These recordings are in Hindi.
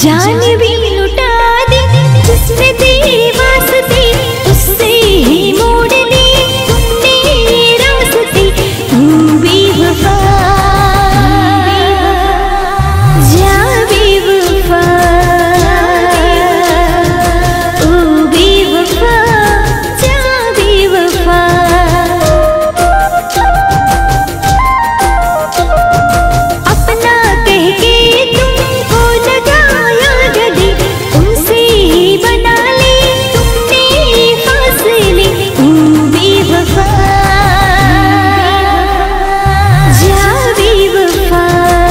जान भी लुटा दी जिसने तेरे वास्ते, उससे ही मोड़ ली तुमने रास्ते। तू बेवफा जा बेवफा, ओ बेवफा जा बेवफा। अपना कह के तुमको लगाया गले, उनसे ही बना ली तुमने फासले। तू बेवफा जा बेवफा,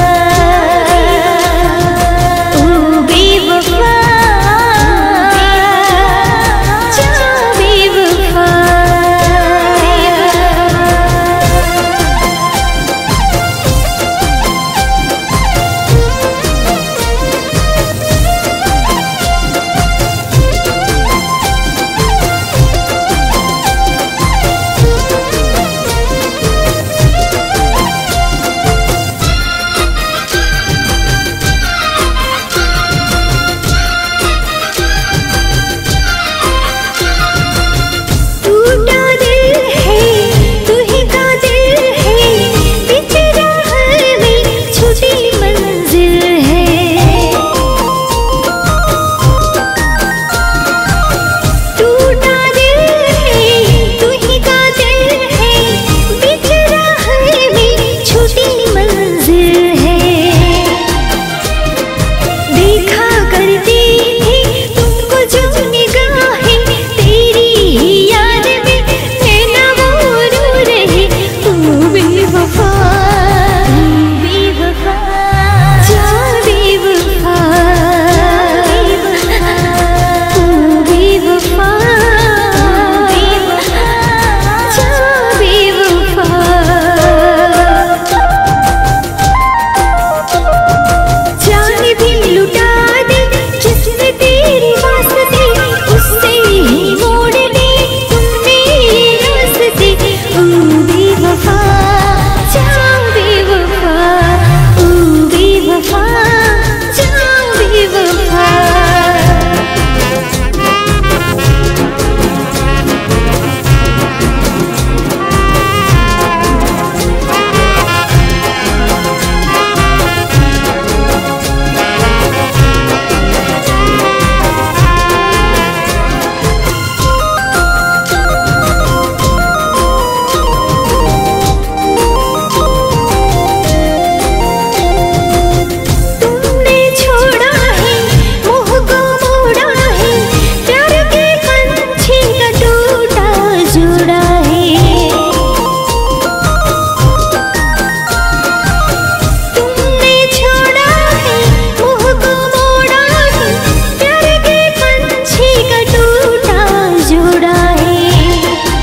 ओ बेवफा जा बेवफा। टूटा दिल है तू ही का दिल है, बिछड़ा हमें छुपी मंजिल है। टूटा दिल है तू ही का दिल है, बिछड़ा हमें छुपी मंजिल है। देखा करती थी तुमको जो निगाहें, तेरी ही याद में नैना वो रो रहे। तू बेवफा जा बेवफा, तू बेवफा जा बेवफा। जान भी लुटा दी जिसने तेरे वास्ते, उससे ही मोड़ ली तुमने रास्ते। ओ बेवफा जा बेवफा, ओ बेवफा जा बेवफा। तुमने छोड़ा है मोह को मोड़ा है, प्यार के पंछी का टूटा जोड़ा है। तुमने छोड़ा है मोह को मोड़ा है, प्यार के पंछी का टूटा जोड़ा है।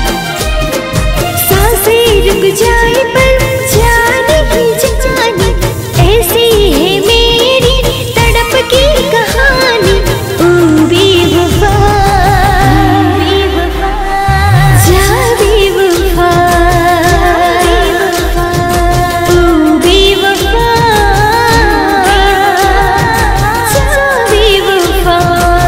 सांसें रुक जाए पर जाने की जानी, ऐसी है मेरी तड़प की कहानी। ओ बेवफा जा बेवफा, ओ बेवफा जा बेवफा।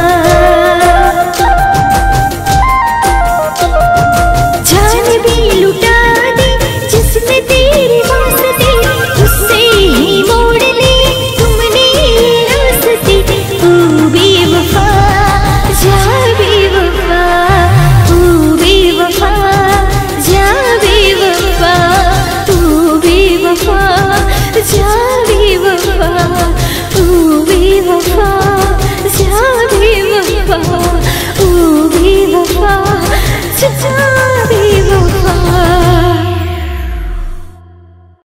जान भी लुटा दी जिसने तेरे वास्ते, उससे ही मोड़ ली तुमने रास्ते। ओ बेवफा जा बेवफा, ओ बेवफा जा बेवफा, ओ बेवफा जा बेवफा, ओ बेवफा जा बेवफा, ओ बेवफा जा